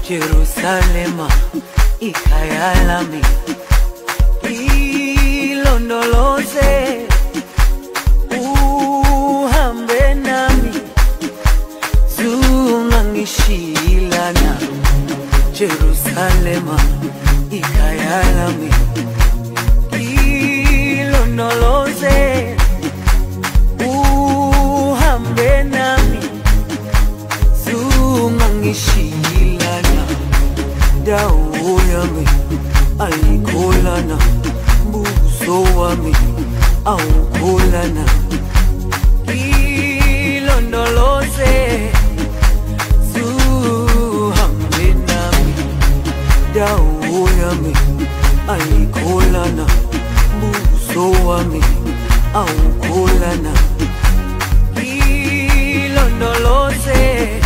Jerusalema ikhaya lami, ilondoloze uhambe nami, zungangishilana. Jerusalema ikhaya lami, ilondoloze uhambe nami, zungangishilana. Dawo yami ayikholana, buso wami awukholana. Ilondoloze zuhambe nami, dawo yami ayikholana, buso wami awukholana. Ilondoloze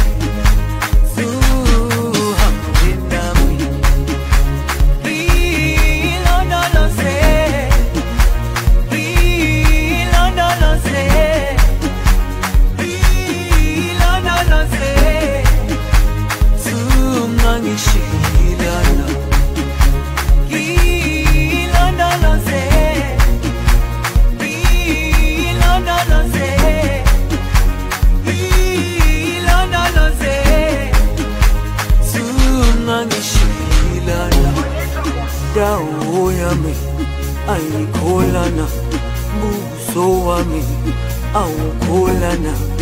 dawo yami ayikholana, buso wami awukholana.